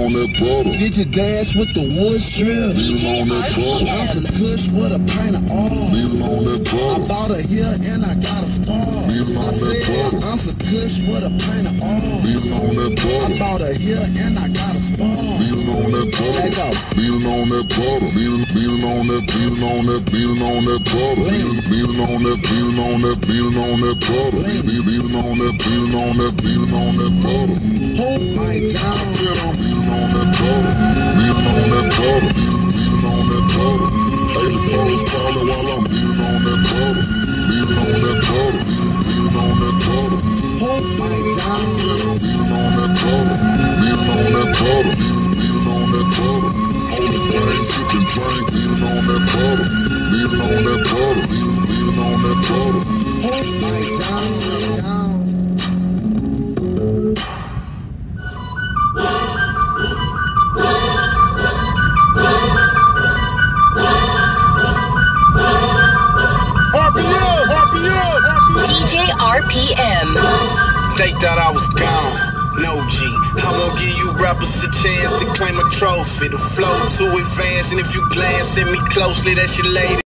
on that butter. Did you dash with the wood strip? Leave on that butter. I'm some kush with a pint of oil. Leave on that I butter. bought her here and I got a spoil. Leave I on that said butter. I'm some kush with a pint of oil. Leave on that I butter. bought her here and I got a spoil. Leave on that butter. Let go. Leave on that butter. Leave on that. Leave on that. Leave on that butter. Leave on that. Leave on that. Leave on that butter. Leave on that. Leave on that. Leave on that butter. Hold my I job. said I'm leaving on that butter. Leaving on that butter. Leaving on that butter. Hey, the police calling while I'm leaving on that butter. Leaving on that butter. Leaving on that butter. Hold my I job. said I'm leaving on that butter. Leaving on that butter. Leaving on that butter. Holding things, sipping drink. Leaving on that butter. Leaving on that butter. Leaving on that butter. Hold my job. DJ RPM. They thought I was gone. No G. I won't give you rappers a chance to claim a trophy. The flow too advanced, and if you glance at me closely, that's your lady.